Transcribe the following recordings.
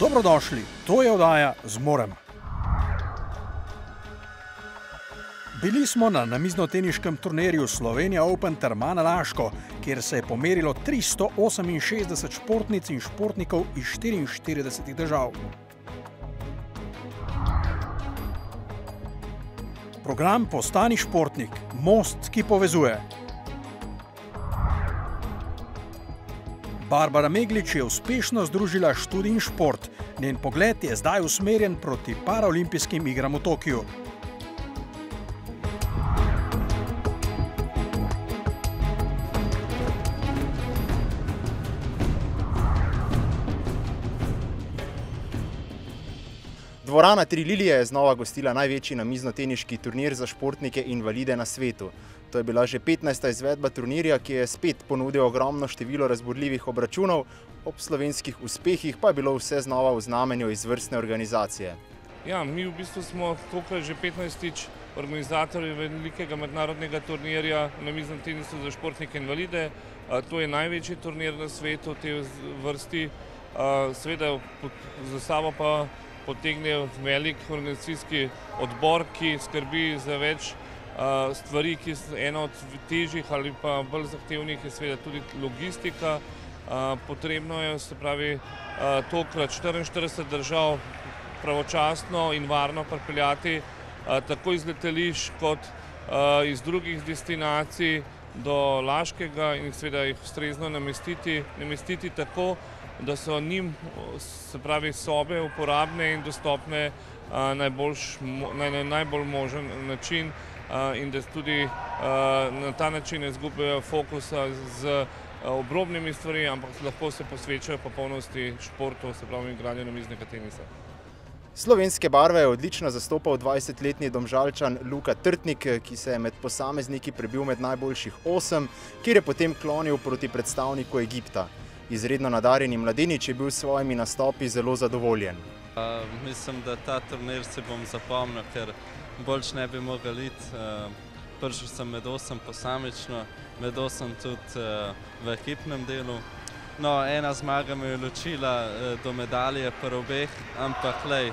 Dobrodošli, to je oddaja Zmorem. Bili smo na namiznoteniškem turnirju Slovenija Open Termana Laško, kjer se je pomerilo 368 športnic in športnikov iz 44 držav. Program Postani športnik, most, ki povezuje. Barbara Meglič je uspešno združila študij in šport. Njen pogled je zdaj usmerjen proti paraolimpijskim igram v Tokiu. Dvorana Tri Lilije je znova gostila največji namiznoteniški turnir za športnike invalide na svetu. To je bila že 15. izvedba turnirja, ki je spet ponudil ogromno število razburljivih obračunov, ob slovenskih uspehih pa je bilo vse znova v znamenju izvrstne organizacije. Ja, mi v bistvu smo tokrat že 15. organizatorji velikega mednarodnega turnirja v namiznem tenisu za športnike invalide. To je največji turnir na svetu v tej vrsti. Seveda za sabo pa potegne velik organizacijski odbor, ki skrbi za več stvari, ki so ena od težjih ali pa bolj zahtevnih je seveda tudi logistika. Potrebno je, se pravi, tokrat 44 držav pravočasno in varno pripeljati tako iz letališč kot iz drugih destinacij do Laškega in seveda jih ustrezno namestiti tako, da so njim, se pravi, sobe uporabne in dostopne na najbolj možen način in da tudi na ta način ne izgubljajo fokusa z obrobnimi stvari, ampak lahko se posvečajo popolnosti športu, se pravi, igranju namiznega tenisa. Slovenske barve je odlično zastopal 20-letni Domžalčan Luka Trtnik, ki se je med posamezniki prebil med najboljših 8, kjer je potem klonil proti predstavniku Egipta. Izredno nadarjeni mladenič je bil s svojimi nastopi zelo zadovoljen. Mislim, da ta turnir se bom zapomnil, ker boljš ne bi mogel iti. Prišel sem med 8 posamično, med 8 tudi v ekipnem delu. No, ena zmaga me je ločila do medalje pri obeh, ampak lej,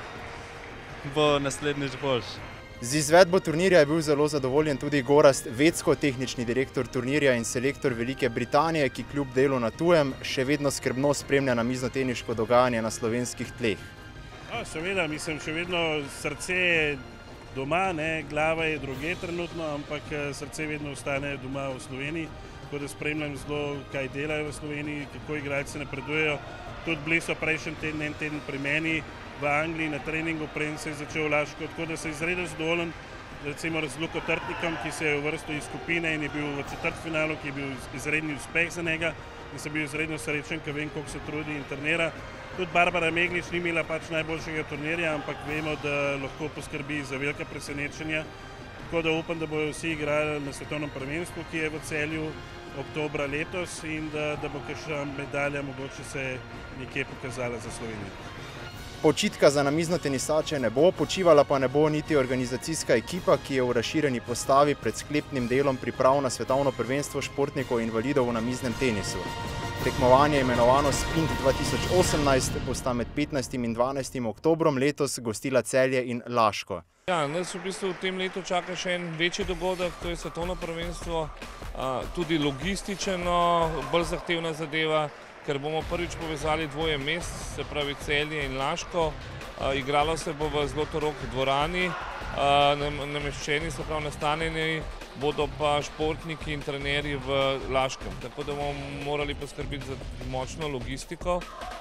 bo naslednjič boljš. Z izvedbo turnirja je bil zelo zadovoljen tudi Gorazd Vecko, tehnični direktor turnirja in selektor Velike Britanije, ki kljub delu na tujem še vedno skrbno spremlja namiznoteniško dogajanje na slovenskih tleh. Seveda, mislim, še vedno srce je doma, glava je drugje trenutno, ampak srce vedno ostane doma v Sloveniji, tako da spremljam zelo, kaj delajo v Sloveniji, kako igralci napredujejo. Tudi bili so prejšnji teden, en teden pri meni v Angliji na treningu, preden se je začel Laško, tako da sem izredno zadovoljen, recimo z Luko Trtnikom, ki se je uvrstil iz skupine in je bil v četrtfinalu, ki je bil izredni uspeh za njega in sem bil izredno srečen, ker vem, koliko se trudi in trenira. Tudi Barbara Meglič ni imela pač najboljšega turnirja, ampak vemo, da lahko poskrbi za velika presenečenja, tako da upam, da bodo vsi igrali na svetovnem prvenstvu, ki je v Celju oktobra letos in da bo kakšna medalja mogoče se nekje pokazala za Slovenijo. Počitka za namiznotenisače ne bo, počivala pa ne bo niti organizacijska ekipa, ki je v razširjeni postavi pred sklepnim delom priprav na svetovno prvenstvo športnikov invalidov v namiznem tenisu. Tekmovanje imenovano Sprint 2018 bosta med 15. in 12. oktobrom letos gostila Celje in Laško. Ja, nas v bistvu v tem letu čaka še en večji dogodek, to je svetovno prvenstvo, tudi logistično bolj zahtevna zadeva, ker bomo prvič povezali dvoje mest, se pravi Celje in Laško. Igralo se bo v Zlatorog dvorani, nameščeni, se pravi nastanjeni, bodo pa športniki in trenerji v Laškem, tako da bomo morali poskrbiti za močno logistiko.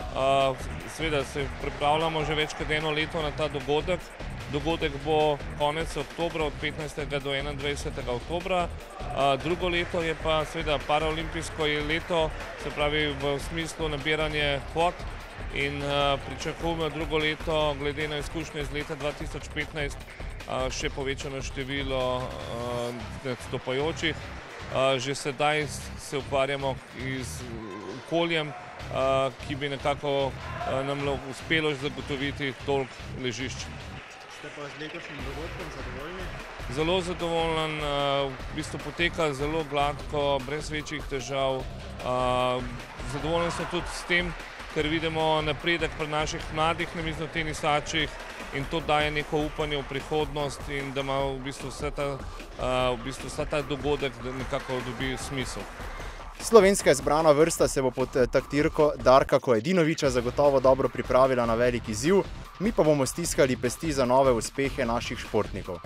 Seveda se pripravljamo že več kot eno leto na ta dogodek. Dogodek bo konec oktobra, od 15. do 21. oktobra. Drugo leto je pa seveda paraolimpijsko leto, se pravi v smislu nabiranje kvot in pričakujemo drugo leto, glede na izkušnje iz leta 2015, še povečano število nastopajočih. Že sedaj se ukvarjamo z okoljem, ki bi nekako nam uspelo zagotoviti toliko ležišč. Ste pa z letošnjim dogodkom zadovoljni? Zelo zadovoljen, v bistvu poteka zelo gladko, brez večjih težav. Zadovoljen sem tudi s tem, ker vidimo napredek pri naših mladih namiznotenisačih in to daje neko upanje v prihodnost in da ima v bistvu vsa ta dogodek nekako dobi smisel. Slovenska izbrana vrsta se bo pod taktirko Darka Kojedinoviča zagotovo dobro pripravila na velik izziv, mi pa bomo stiskali pesti za nove uspehe naših športnikov.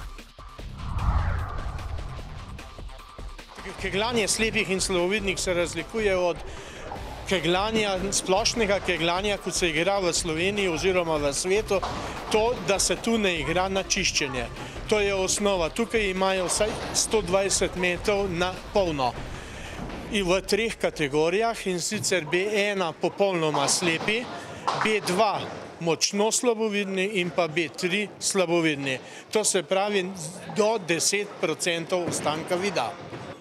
Kegljanje slepih in slabovidnih se razlikuje od splošnega kegljanja, kot se igra v Sloveniji oziroma v svetu, to, da se tu ne igra na čiščenje. To je osnova. Tukaj imajo vsaj 120 metrov na polno. In v 3 kategorijah, in sicer B1 popolnoma slepi, B2 močno slabovidni in pa B3 slabovidni. To se pravi do 10% ostanka vida.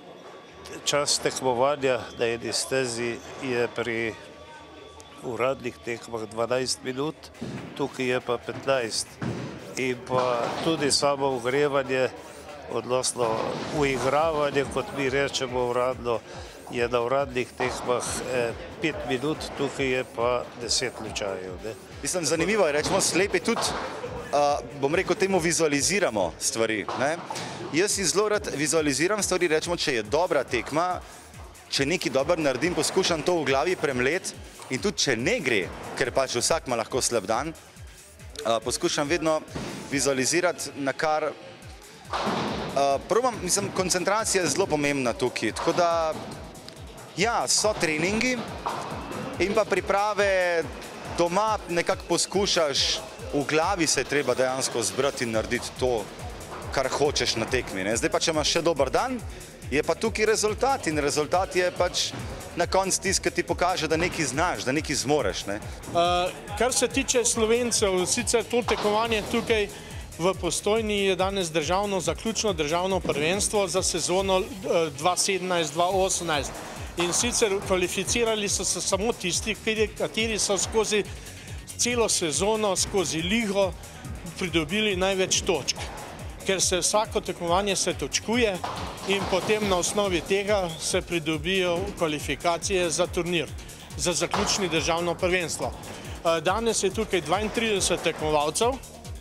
Čas tekmovanja na eni stezi je pri uradnih tekmah 12 minut, tukaj je pa 15. In pa tudi samo ogrevanje, odnosno uigravanje, kot mi rečemo uradno, je na uradnih tekmah 5 minut, tukaj je pa 10 lučajev. Mislim, zanimivo je, rečemo, slepi tudi, bom rekel, temu vizualiziramo stvari. Jaz si zelo rad vizualiziram stvari, rečemo, če je dobra tekma, če nekaj dobro naredim, poskušam to v glavi premlet in tudi če ne gre, ker pač vsak ima lahko slab dan, poskušam vedno vizualizirati, na kar probam, mislim, koncentracija je zelo pomembna tukaj, tako da ja, so treningi in pa priprave doma nekako poskušaš, v glavi se je treba dejansko zbrati in narediti to, kar hočeš na tekmi. Zdaj pa, če imaš še dober dan, je pa tukaj rezultat in rezultat je pač na koncu tisti, ki ti pokaže, da nekaj znaš, da nekaj zmoreš. Kar se tiče Slovencev, sicer to tekmovanje tukaj v Postojni je danes zaključno državno prvenstvo za sezono 2017-2018. In sicer kvalificirali so se samo tisti, kateri so skozi celo sezono, skozi ligo pridobili največ točk. Ker se vsako tekmovanje se točkuje in potem na osnovi tega se pridobijo kvalifikacije za turnir, za zaključni državno prvenstvo. Danes je tukaj 32 tekmovalcev,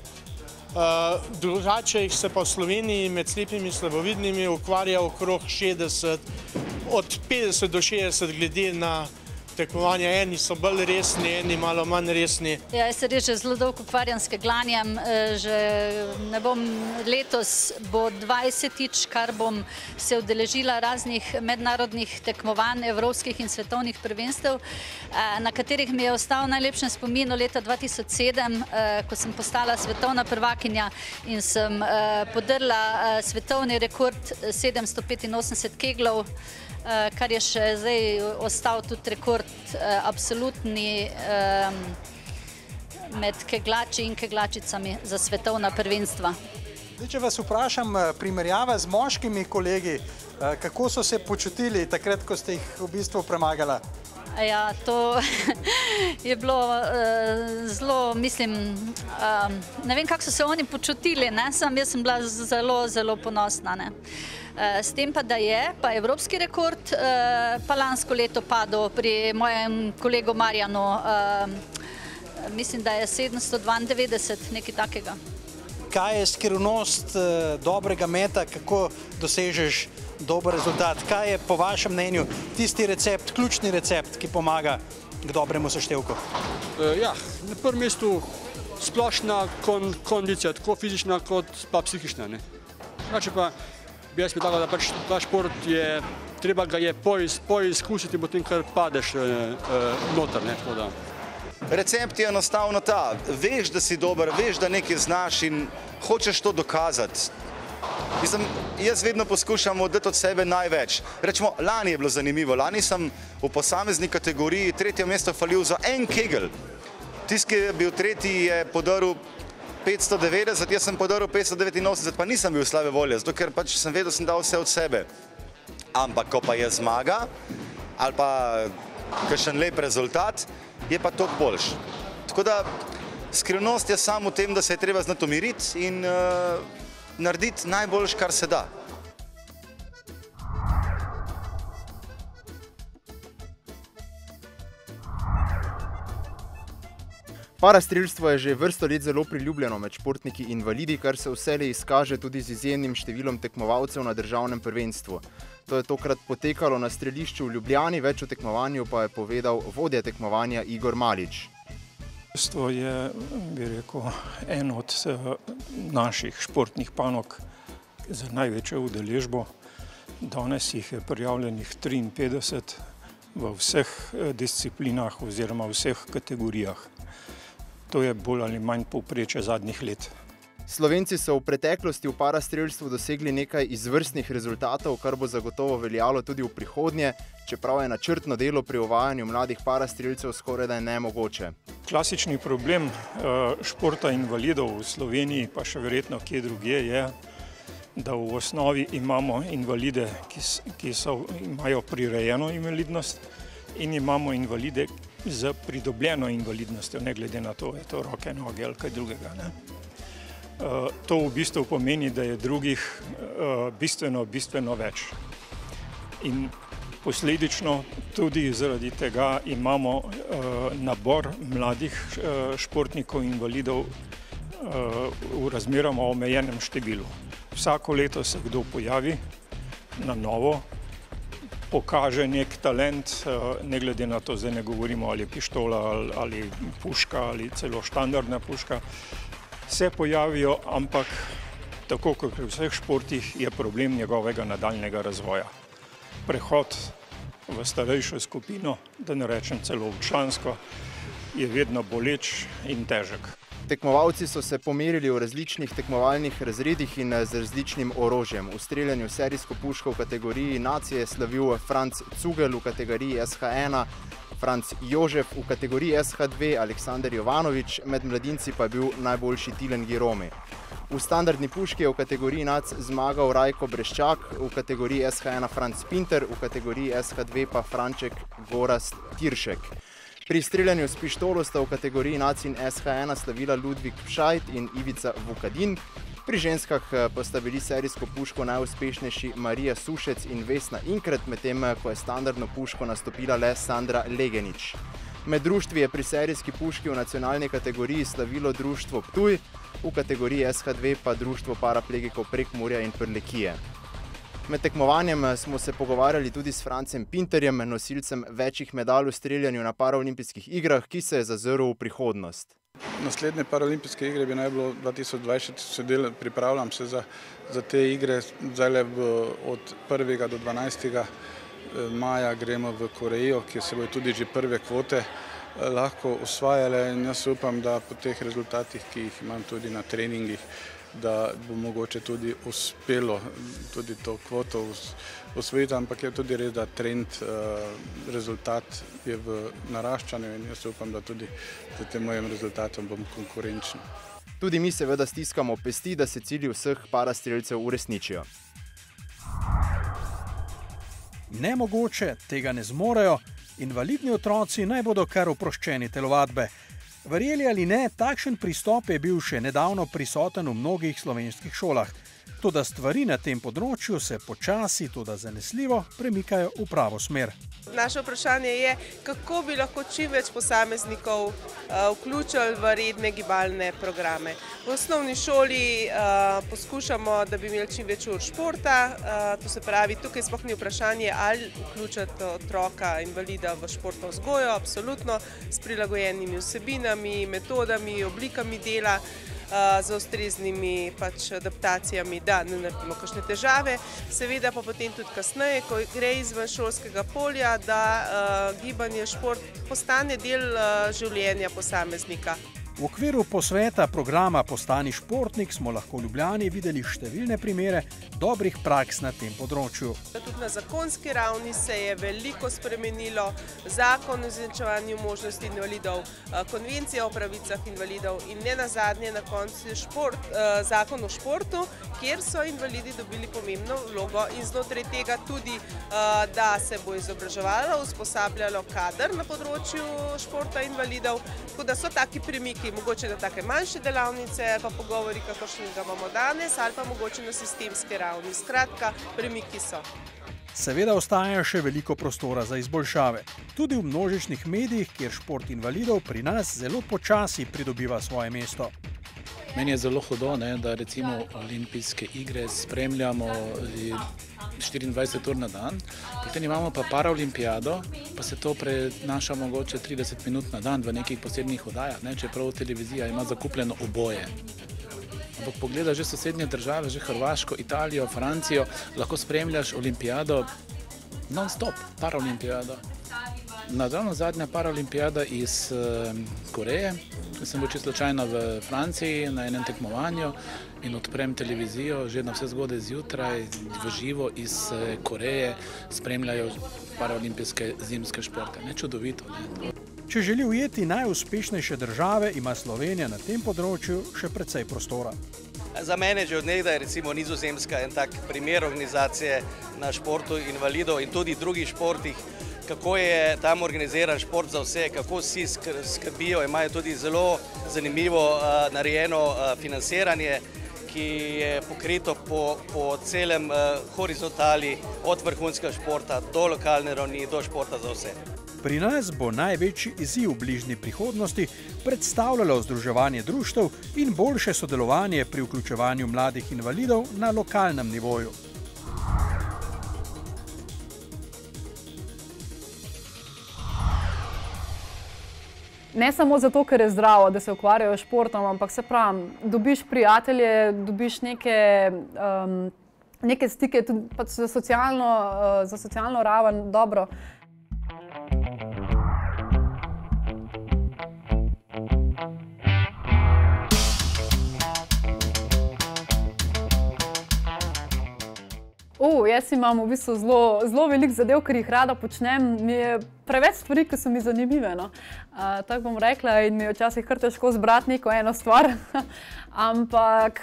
drugače jih se pa v Sloveniji med slepimi in slabovidnimi ukvarja okrog 60, od 50 do 60 glede na tekmovanja. Eni so bolj resni, eni malo manj resni. Ja, jaz se res že zelo dolgo ukvarjam s kegljanjem, že ne bom, letos bo 20-tič, kar bom se udeležila raznih mednarodnih tekmovanj, evropskih in svetovnih prvenstev, na katerih mi je ostal najlepšem spominu leta 2007, ko sem postala svetovna prvakinja in sem podrla svetovni rekord 785 keglov, kar je še zdaj ostal tudi rekord absolutni med keglači in keglačicami za svetovna prvenstva. Če vas vprašam, primerjava z moškimi kolegi, kako so se počutili takrat, ko ste jih v bistvu premagala? Ja, to je bilo zelo, mislim, ne vem, kako so se oni počutili, jaz sem bila zelo, zelo ponosna. S tem pa, da je pa evropski rekord pa lansko leto padel pri mojem kolegu Marjanu, mislim, da je 792, nekaj takega. Kaj je skrivnost dobrega meta, kako dosežeš dober rezultat? Kaj je po vašem mnenju tisti recept, ključni recept, ki pomaga k dobremu seštevku? Ja, na prvem mestu splošna kondicija, tako fizična kot pa psihična. Drugače pa bi jaz predlagal, da pač ta šport je, treba ga je poizkusiti, potem kar padeš noter. Recept je enostavno ta, veš, da si dober, veš, da nekaj znaš in hočeš to dokazati. Jaz vedno poskušam oddati od sebe največ. Rečemo, lani je bilo zanimivo, lani sem v posamezni kategoriji 3. mesto falil za en kegel. Tisti, ki je bil 3. je podaril 590, jaz sem podaril 589, pa nisem bil slabe volje, zato ker pač sem vedel, da sem dal vse od sebe. Ampak, ko pa je zmaga, ali pa kakšen lep rezultat, je pa toliko boljš. Tako da skrivnost je samo v tem, da se je treba znati umiriti in narediti najboljš, kar se da. Parastrelstvo je že vrsto let zelo priljubljeno med športniki invalidi, kar se vselej izkaže tudi z izjemnim številom tekmovalcev na državnem prvenstvu. To je tokrat potekalo na strelišču v Ljubljani, več o tekmovanju pa je povedal vodja tekmovanja Igor Malič. Strelstvo je, bi rekel, en od naših športnih panog za največjo udeležbo. Danes jih je prijavljenih 53 v vseh disciplinah oziroma vseh kategorijah. To je bolj ali manj povprečje zadnjih let. Slovenci so v preteklosti v parastrelstvu dosegli nekaj izvrstnih rezultatov, kar bo zagotovo veljalo tudi v prihodnje, čeprav je načrtno delo pri uvajanju mladih parastrelcev skorajda nemogoče. Klasični problem športa invalidov v Sloveniji, pa še verjetno kje drugje, je, da v osnovi imamo invalide, ki imajo prirejeno invalidnost, in imamo invalide z pridobljeno invalidnostjo, ne glede na to, je to roke, noge ali kaj drugega. To v bistvu pomeni, da je drugih bistveno več. In posledično tudi zaradi tega imamo nabor mladih športnikov invalidov v razmeroma omejenem številu. Vsako leto se kdo pojavi na novo, pokaže nek talent, ne glede na to, zdaj ne govorimo ali je pištola ali puška ali celo štandardna puška, se pojavijo, ampak tako kot pri vseh športih je problem njegovega nadaljnjega razvoja. Prehod v starejšo skupino, da ne rečem celo v člansko, je vedno boleč in težek. Tekmovalci so se pomerili v različnih tekmovalnih razredih in z različnim orožjem. V streljanju serijsko puško v kategoriji nacije je slavil Franc Cugel, v kategoriji SH1 Franc Jožef, v kategoriji SH2 Aleksander Jovanovič, med mladinci pa je bil najboljši Tilen Giromi. V standardni puški je v kategoriji NAC zmagal Rajko Breščak, v kategoriji SH1 Franc Pinter, v kategoriji SH2 pa Franček Gorazd Tiršek. Pri streljanju s pištolo sta v kategoriji NAC in SH1 slavila Ludvik Pšajt in Ivica Vukadin. Pri ženskah pa sta bili serijsko puško najuspešnejši Marija Sušec in Vesna Inkret, medtem ko je standardno puško nastopila le Sandra Legenič. Med društvi je pri serijski puški v nacionalni kategoriji slavilo društvo Ptuj, v kategoriji SH2 pa društvo paraplegikov Prekmurja in Prlekije. Med tekmovanjem smo se pogovarjali tudi s Francem Pinterjem, nosilcem večjih medalj v streljanju na paraolimpijskih igrah, ki se je zazrl v prihodnost. Naslednje paraolimpijske igre bi naj bilo 2020, pripravljam se za te igre, zdaj od 1. do 12. maja gremo v Korejo, kjer se bodo tudi že prve kvote lahko osvajale in jaz upam, da po teh rezultatih, ki jih imam tudi na treningih, da bo mogoče tudi uspelo tudi to kvoto osvojiti, ampak je tudi res, da trend, rezultat je v naraščanju in jaz upam, da tudi za tem mojim rezultatom bom konkurenčen. Tudi mi seveda stiskamo pesti, da se cilji vseh parastrelcev uresničijo. Nemogoče, tega ne zmorejo, invalidni otroci naj bodo kar oproščeni telovadbe. Verjeli ali ne, takšen pristop je bil še nedavno prisoten v mnogih slovenskih šolah. Toda stvari na tem področju se počasi, toda zanesljivo premikajo v pravo smer. Naše vprašanje je, kako bi lahko čim več posameznikov vključili v redne gibalne programe. V osnovni šoli poskušamo, da bi imeli čim več ur športa, to se pravi, tukaj sploh ni vprašanje, ali vključiti otroka invalida v športno vzgojo, absolutno, s prilagojenimi vsebinami, metodami, oblikami dela, z ustreznimi adaptacijami, da ne naredimo kakšne težave. Seveda pa potem tudi kasneje, ko gre izven šolskega polja, da gibanje, šport postane del življenja posameznika. V okviru posveta programa Postani športnik smo lahko v Ljubljani videli številne primere dobrih praks na tem področju. Tudi na zakonski ravni se je veliko spremenilo, zakon o izenačevanju možnosti invalidov, konvencija o pravicah invalidov in ne nazadnje na koncu zakon o športu, kjer so invalidi dobili pomembno vlogo in znotraj tega tudi, da se bo izobraževalo, usposabljalo kader na področju športa invalidov, tako da so taki premiki, mogoče na take manjše delavnice, pa pogovori, kakršnega imamo danes, ali pa mogoče na sistemske ravni. Skratka, premiki so. Seveda ostaja še veliko prostora za izboljšave. Tudi v množičnih medijih, kjer šport invalidov pri nas zelo počasi pridobiva svoje mesto. Meni je zelo hudo, da recimo olimpijske igre spremljamo 24 ur na dan, potem imamo pa paraolimpijado, pa se to prenaša mogoče 30 minut na dan v nekih posebnih oddajah, čeprav televizija ima zakupljeno oboje. Ampak pogledaš že sosednje države, že Hrvaško, Italijo, Francijo, lahko spremljaš olimpijado non-stop, paraolimpijado. Naravno zadnja paraolimpijada iz Koreje, sem bil čisto slučajno v Franciji na enem tekmovanju in odprem televizijo, že na vse zgodaj zjutraj v živo iz Koreje spremljajo paraolimpijske zimske športe. Čudovito. Če želi ujeti najuspešnejše države, ima Slovenija na tem področju še precej prostora. Za mene že od nekdaj recimo Nizozemska en tak primer organizacije na športu invalidov in tudi drugih športih, kako je tam organiziran šport za vse, kako vsi skrbijo, imajo tudi zelo zanimivo narejeno financiranje, ki je pokrito po celem horizontali, od vrhunskega športa do lokalne ravni, do športa za vse. Pri nas bo največji izziv v bližnji prihodnosti predstavljalo združevanje društev in boljše sodelovanje pri vključevanju mladih invalidov na lokalnem nivoju. Ne samo zato, ker je zdravo, da se ukvarjajo s športom, ampak se pravi, dobiš prijatelje, dobiš neke stike tudi za socialno raven, dobro. Jaz imam v bistvu zelo veliko zadev, ker jih rada počnem. Mi je preveč stvari, ki so mi zanimive. Tako bom rekla in mi je včasih kar težko zbrati neko eno stvar. Ampak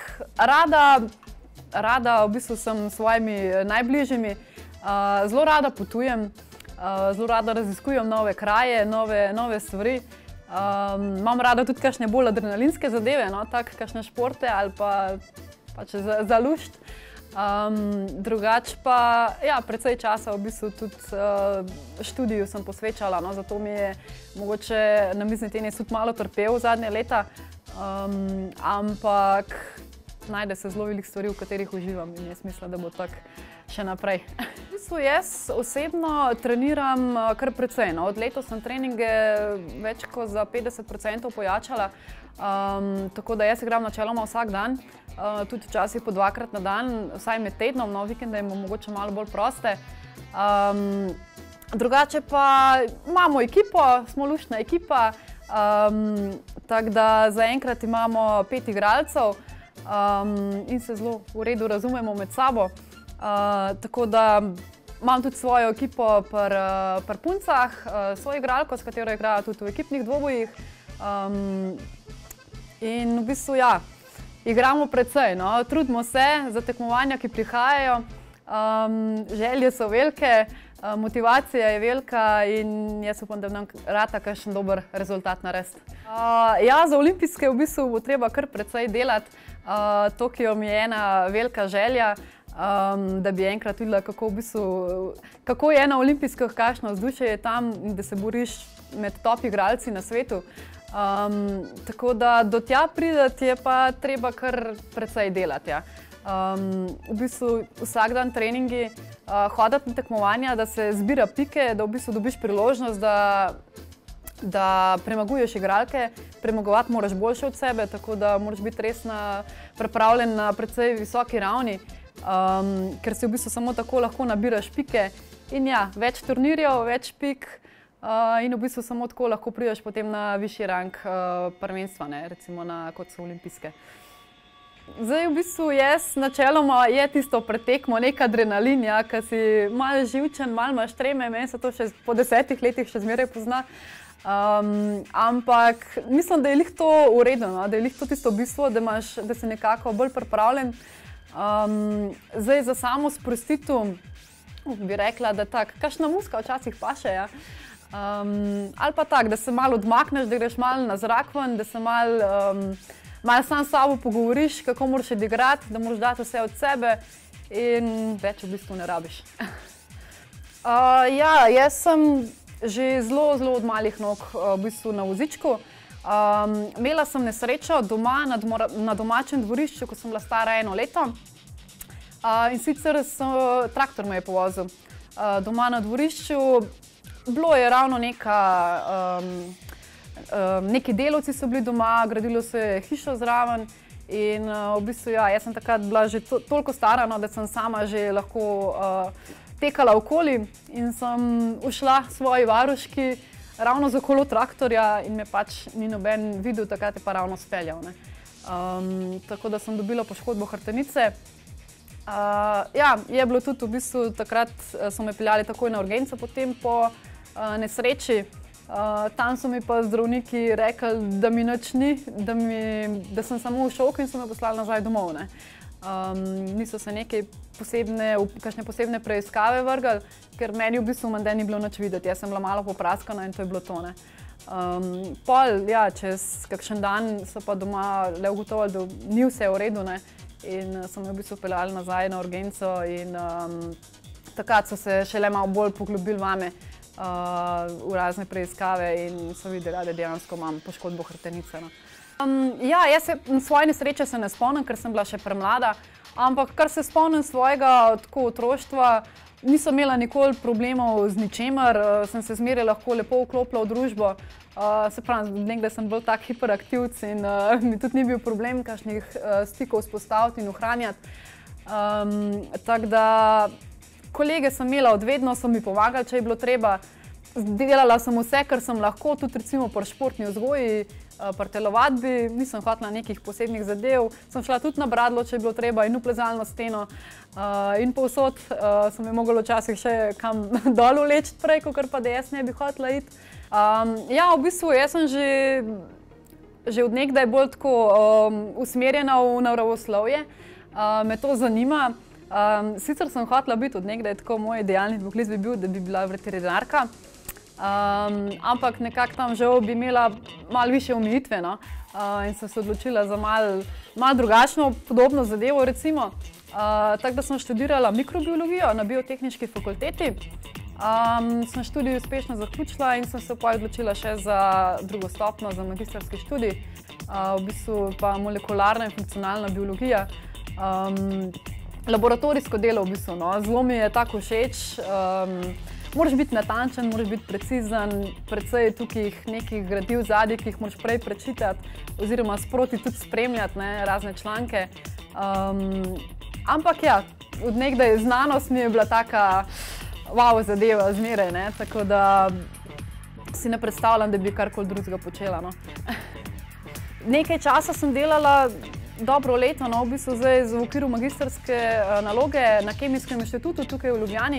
rada v bistvu sem s svojimi najbližjimi. Zelo rada potujem, zelo rada raziskujem nove kraje, nove stvari. Imam rada tudi kakšne bolj adrenalinske zadeve, tako kakšne športe ali pa pač za lušt. Drugače pa, ja, precej časa v bistvu tudi študiju sem posvečala, zato mi je mogoče namizni tenis tudi malo trpel zadnje leta, ampak najde se zelo veliko stvari, v katerih uživam in jaz mislim, da bo tako še naprej. V bistvu jaz osebno treniram kar precej. Od letos sem treninge več kot za 50% pojačala, tako da jaz igram načeloma vsak dan, tudi včasih po 2-krat na dan, vsaj med tednom, vikende imam mogoče malo bolj proste. Drugače pa imamo ekipo, smo luštna ekipa, tako da zaenkrat imamo 5 igralcev in se zelo v redu razumemo med sabo. Tako da imam tudi svojo ekipo pri puncah, svojo igralko, s katero igrajo tudi v ekipnih dvobojih. In v bistvu, ja, igramo precej, trudimo se za tekmovanja, ki prihajajo. Želje so velike, motivacija je velika in jaz upam, da nam rata kakšen dober rezultat narediti. Ja, za olimpijske v bistvu bo treba kar precej delati. Tokio mi je ena velika želja, da bi enkrat videla, kako je na olimpijskih, kakšno vzdušje je tam in da se boriš med top igralci na svetu. Tako da do tja prideti je pa treba kar precej delati. V bistvu vsak dan treningi, hoditi na tekmovanja, da se zbira pike, da v bistvu dobiš priložnost, da premaguješ igralke, premagovati moraš boljše od sebe, tako da moraš biti res pripravljen na precej visoki ravni, ker si v bistvu samo tako lahko nabiraš pike in ja, več turnirjev, več pik in v bistvu samo tako lahko prideš potem na višji rang prvenstva, recimo kot so olimpijske. Zdaj v bistvu jaz načeloma je tisto pretekmo, nek adrenalin, ki si malo živčen, malo imaš treme, meni se to še po 10 letih še zmeraj pozna. Ampak mislim, da je lih to v redu, da je lih to tisto bistvo, da si nekako bolj pripravljen. Zdaj za samo sprostitev bi rekla, da tako, kakšna muska včasih paše, ali pa tako, da se malo odmakneš, da greš malo na zrak ven, da se malo sam s sabo pogovoriš, kako moraš odigrati, da moraš dati vse od sebe in več v bistvu ne rabiš. Ja, jaz sem že zelo od malih nog v bistvu na vozičku. Imela sem nesrečo doma na domačem dvorišču, ko sem bila stara 1 leto. In sicer traktor me je povozil doma na dvorišču. Bilo je ravno neki delavci so bili doma, gradilo se je hišo zraven. In v bistvu, ja, jaz sem takrat bila že toliko stara, da sem sama že lahko tekala okoli in sem ušla svoji varuški ravno za kolo traktorja in me pač ni noben videl, takrat je pa ravno speljal. Tako da sem dobila poškodbo hrbtenice. Ja, je bilo tudi v bistvu, takrat so me peljali takoj na urgenco, potem po nesreči. Tam so mi pa zdravniki rekli, da mi nič ni, da sem samo v šoku in so me poslali nazaj domov. Niso se kakšne posebne preiskave vrgli, ker meni v bistvu menda ni bilo nič videti. Jaz sem bila malo popraskana in to je bilo to. Pol, ja, čez kakšen dan so pa doma le ugotovili, da ni vse v redu in so me v bistvu peljali nazaj na urgenco in takrat so se šele malo bolj poglobili vame v razne preiskave in so videli, da dejansko imam poškodbo hrbtenice. Ja, jaz svoje nesreče se ne spomnim, ker sem bila še premlada, ampak kar se spomnim svojega otroštva, nisem imela nikoli problemov z ničemer, sem se zmeraj lahko lepo vklopila v družbo. Se pravi, nekdaj sem bolj tak hiperaktivc in mi tudi ni bil problem kakšnih stikov vzpostaviti in ohranjati. Tako da kolege sem imela odvedno, so mi pomagali, če je bilo treba. Delala sem vse, kar sem lahko, tudi recimo pri športni vzgoji, pri telovadbi, nisem hotela nekih posebnih zadev. Sem šla tudi na bradlo, če je bilo treba, in v plezalno steno. In povsod sem je mogla včasih še kam dol vleči prej, kakor pa da jaz ne bi hotela iti. Ja, v bistvu jaz sem že od nekdaj bolj tako usmerjena v naravoslovje. Me to zanima. Sicer sem hotela biti od nekdaj, tako moj idealni poklic bi bil, da bi bila veterinarka. Ampak nekako tam žal bi imela malo više omejitve in sem se odločila za malo drugačno, podobno zadevo recimo. Tako da sem študirala mikrobiologijo na biotehniški fakulteti. Sem študij uspešno zaključila in sem se pa odločila še za drugo stopnjo, za magistrski študij. V bistvu pa molekularna in funkcionalna biologija. Laboratorijsko delo v bistvu, zelo mi je tako všeč. Moraš biti natančen, moraš biti precizen, predvsej tukaj nekih gradiv zadnjih, ki jih moraš prej prečitati oziroma sproti tudi spremljati razne članke. Ampak ja, od nekdaj znanost mi je bila taka wow zadeva zmeraj, tako da si ne predstavljam, da bi karkoli drugega počela. Nekaj časa sem delala dobro leto, v bistvu zdaj v okviru magistrske naloge na Kemijskem inštitutu tukaj v Ljubljani.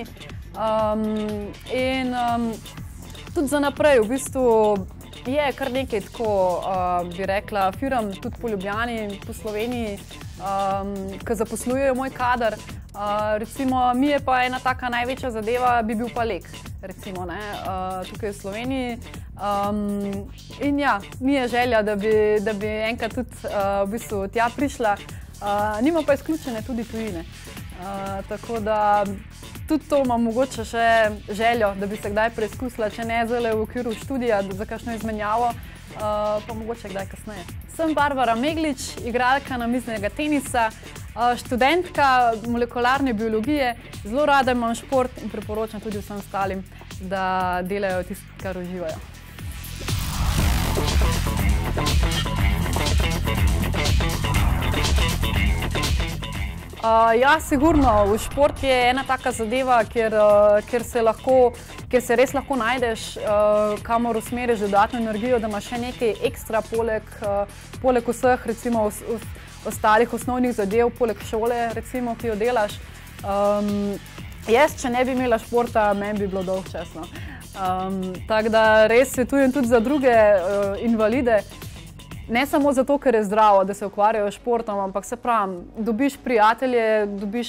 In tudi za naprej v bistvu je kar nekaj tako, bi rekla, firm tudi po Ljubljani, po Sloveniji, ki zaposlujejo moj kader. Recimo, mi je pa ena taka največja zadeva, bi bil pa Lek, recimo, tukaj v Sloveniji. In ja, mi je želja, da bi enkrat tudi v bistvu tja prišla. Nima pa izključene tudi tujine. Tako da tudi to imam mogoče še željo, da bi se kdaj preizkusila, če ne zdaj v okviru študija za kakšno izmenjavo, pa mogoče kdaj kasneje. Sem Barbara Meglič, igralka namiznega tenisa, študentka molekularne biologije. Zelo rada imam šport in priporočam tudi vsem ostalim, da delajo tisto, kar uživajo. Ja, sigurno. Šport je ena taka zadeva, kjer se res lahko najdeš, kamor usmeriš dodatno energijo, da imaš še nekaj ekstra poleg vseh, recimo, ostalih osnovnih zadev, poleg šole, recimo, ki jo delaš. Jaz, če ne bi imela športa, meni bi bilo dolgčas. Tako da res svetujem tudi za druge invalide. Ne samo zato, ker je zdravo, da se ukvarjajo s športom, ampak se pravim, dobiš prijatelje, dobiš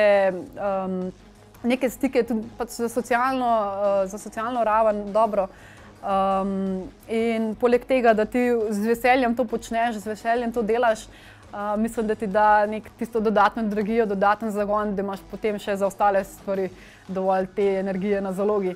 neke stike tudi za socialno raven dobro. In poleg tega, da ti z veseljem to počneš, z veseljem to delaš, Mislim, da ti da tisto dodatno energijo, dodaten zagon, da imaš potem še za ostale stvari dovolj te energije na zalogi.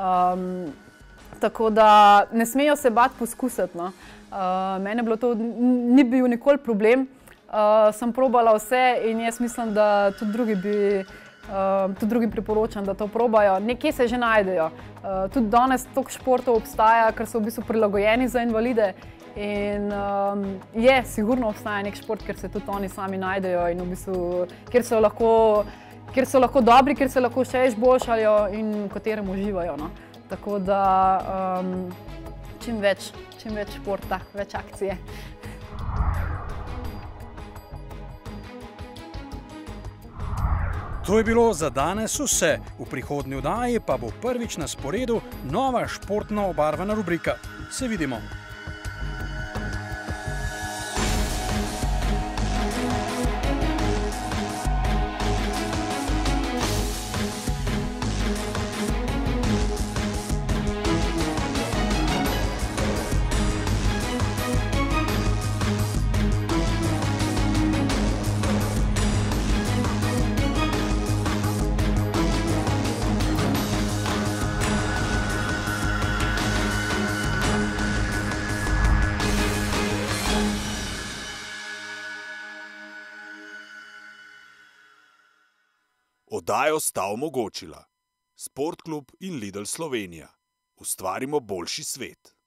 Tako da ne smejo se bati poskusiti. No. Mene bilo to, ni bil nikoli problem. Sem probala vse in jaz mislim, da tudi drugim priporočam, da to probajo. Nekje se že najdejo. Tudi danes toliko športov obstaja, ker so v bistvu prilagojeni za invalide. In sigurno obstaja nek šport, kjer se tudi oni sami najdejo in v bistvu, kjer so lahko dobri, kjer se lahko še izboljšajo in v katerem uživajo. No. Tako da čim več športa, več akcije. To je bilo za danes vse. V prihodnji oddaji pa bo prvič na sporedu nova športno obarvana rubrika. Se vidimo! Oddajo sta omogočila Sportklub in Lidl Slovenija. Ustvarimo boljši svet.